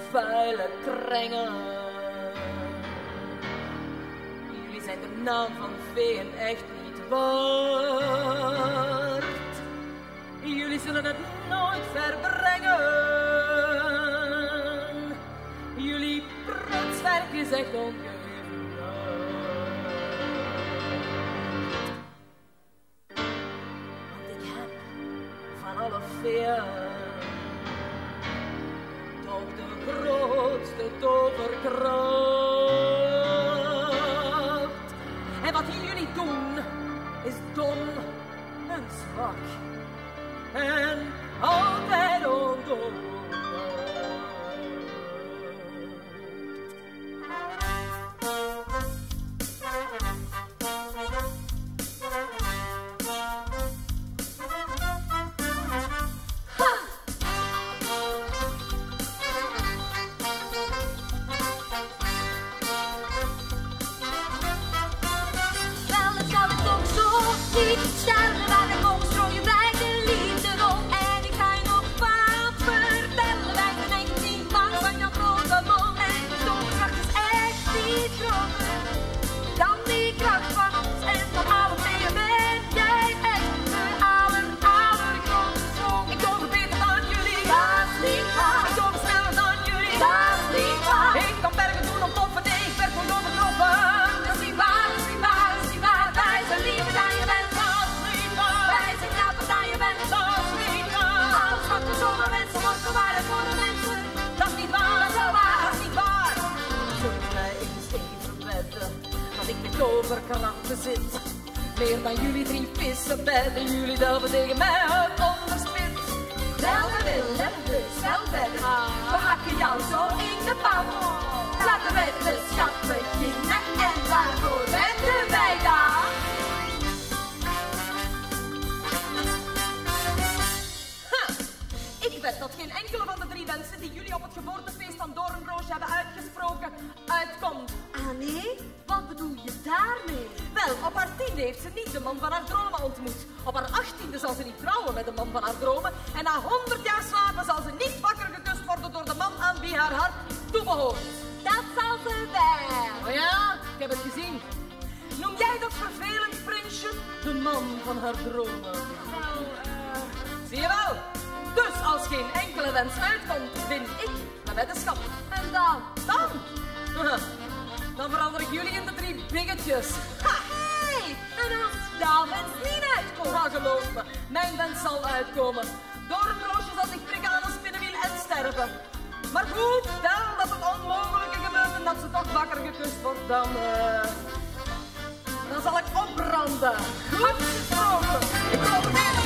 vuile kringen. Jullie zijn de naam van veen echt niet waard. Jullie zullen het nooit verbrengen. Jullie prutswerk is echt ongeëvenaard. Want ik heb van alle veer toch de grootste toverkracht. En wat jullie doen is dom en zwak. En altijd ondoordacht. Toverkrachten zit. Meer dan jullie 3 vissen bedden, jullie delven tegen mij uit onderspit. Wel, we willen dus wel verder. We hakken jou zo in de pan. Laten wij de schat beginnen en waarvoor weten wij dan? Ik weet dat geen enkele van de 3 wensen die jullie op het geboortefeest van Doornroosje hebben uitgesproken uitkomt. Ah nee? Wat bedoel je daarmee? Wel, op haar 10e heeft ze niet de man van haar dromen ontmoet. Op haar 18e zal ze niet trouwen met de man van haar dromen. En na 100 jaar slapen zal ze niet wakker gekust worden door de man aan wie haar hart toebehoort. Dat zal ze wel. Oh ja, ik heb het gezien. Noem jij dat vervelend, prinsje? De man van haar dromen. Nou, Zie je wel? Dus als geen enkele wens uitkomt, win ik de weddenschap. En dan? Dan verander ik jullie in de 3 biggetjes. Hey, en als jouw wens niet uitkomt? Ja, geloof me, mijn wens zal uitkomen. Doornroosje zal zich prikken aan een spinnenwiel en sterven. Maar goed, stel dat het onmogelijke gebeurt en dat ze toch wakker gekust wordt, dan zal ik opbranden. Goed gesproken. Ik probeer